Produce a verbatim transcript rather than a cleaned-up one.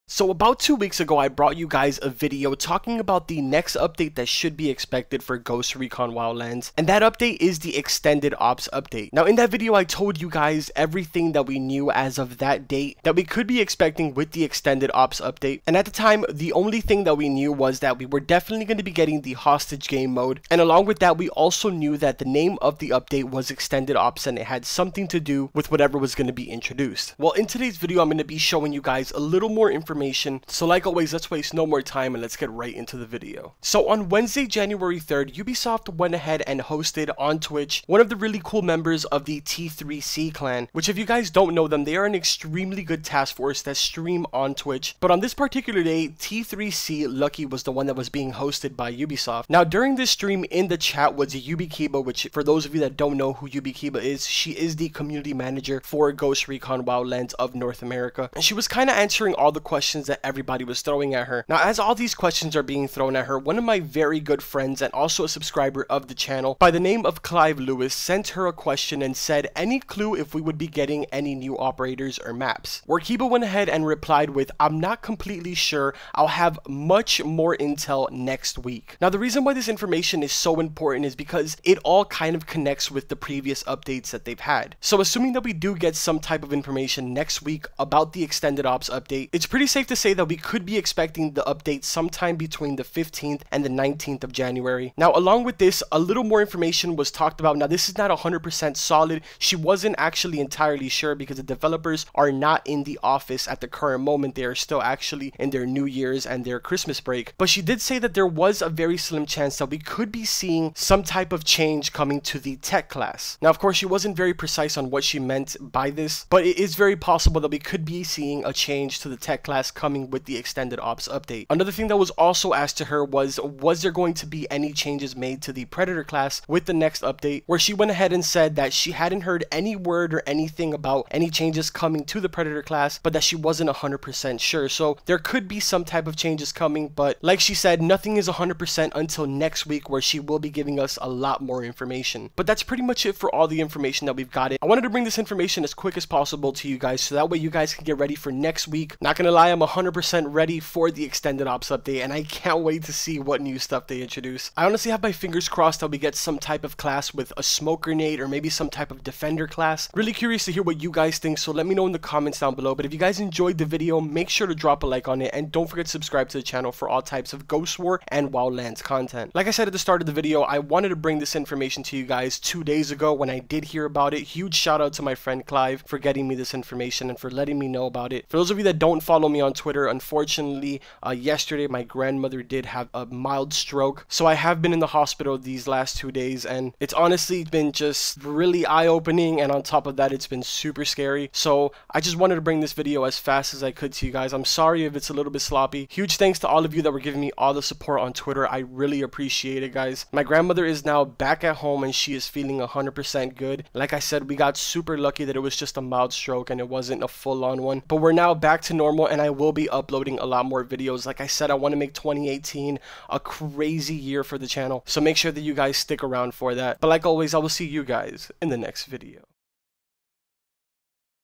So about two weeks ago, I brought you guys a video talking about the next update that should be expected for Ghost Recon Wildlands, and that update is the Extended Ops update. Now in that video, I told you guys everything that we knew as of that date that we could be expecting with the Extended Ops update, and at the time, the only thing that we knew was that we were definitely going to be getting the hostage game mode, and along with that, we also knew that the name of the update was Extended Ops and it had something to do with whatever was going to be introduced. Well, in today's video, I'm going to be showing you guys a little more information. So like always, let's waste no more time and let's get right into the video. So on Wednesday, January third, Ubisoft went ahead and hosted on Twitch one of the really cool members of the T three C clan, which if you guys don't know them, they are an extremely good task force that stream on Twitch. But on this particular day, T three C Lucky was the one that was being hosted by Ubisoft. Now during this stream in the chat was Yubikiba, which for those of you that don't know who Yubikiba is, she is the community manager for Ghost Recon Wildlands of North America. And she was kind of answering all the questions that everybody was throwing at her. Now, as all these questions are being thrown at her, one of my very good friends and also a subscriber of the channel by the name of Clive Lewis sent her a question and said, any clue if we would be getting any new operators or maps? Where Kiba went ahead and replied with, I'm not completely sure. I'll have much more intel next week. Now, the reason why this information is so important is because it all kind of connects with the previous updates that they've had. So assuming that we do get some type of information next week about the Extended Ops update, it's pretty safe to say that we could be expecting the update sometime between the fifteenth and the nineteenth of January. Now, along with this, a little more information was talked about. Now, this is not one hundred percent solid. She wasn't actually entirely sure because the developers are not in the office at the current moment. They are still actually in their New Year's and their Christmas break. But she did say that there was a very slim chance that we could be seeing some type of change coming to the tech class. Now, of course, she wasn't very precise on what she meant by this, but it is very possible that we could be seeing a change to the tech class coming with the Extended Ops update. Another thing that was also asked to her was, was there going to be any changes made to the Predator class with the next update? Where she went ahead and said that she hadn't heard any word or anything about any changes coming to the Predator class, but that she wasn't one hundred percent sure. So there could be some type of changes coming, but like she said, nothing is one hundred percent until next week where she will be giving us a lot more information. But that's pretty much it for all the information that we've got. I wanted to bring this information as quick as possible to you guys so that way you guys can get ready for next week. Not gonna lie, I'm one hundred percent ready for the Extended Ops update and I can't wait to see what new stuff they introduce. I honestly have my fingers crossed that we get some type of class with a smoke grenade or maybe some type of defender class. Really curious to hear what you guys think, so let me know in the comments down below. But if you guys enjoyed the video, make sure to drop a like on it and don't forget to subscribe to the channel for all types of Ghost War and Wildlands content. Like I said at the start of the video, I wanted to bring this information to you guys two days ago when I did hear about it. Huge shout out to my friend Clive for getting me this information and for letting me know about it. For those of you that don't follow me on Twitter, unfortunately, uh, yesterday my grandmother did have a mild stroke, so I have been in the hospital these last two days and it's honestly been just really eye-opening, and on top of that it's been super scary. So I just wanted to bring this video as fast as I could to you guys. I'm sorry if it's a little bit sloppy. Huge thanks to all of you that were giving me all the support on Twitter. I really appreciate it, guys. My grandmother is now back at home and she is feeling one hundred percent good. Like I said, we got super lucky that it was just a mild stroke and it wasn't a full-on one, but we're now back to normal and I will be uploading a lot more videos. Like I said, I want to make twenty eighteen a crazy year for the channel, so make sure that you guys stick around for that. But like always, I will see you guys in the next video.